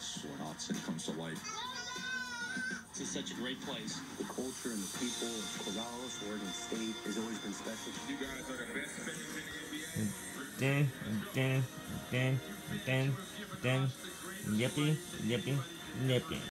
astronauts and it comes to life. This is such a great place. The culture and the people of Corvallis, Oregon State, has always been special. You guys are the best fans in the NBA. Yippee, yippee, yippee.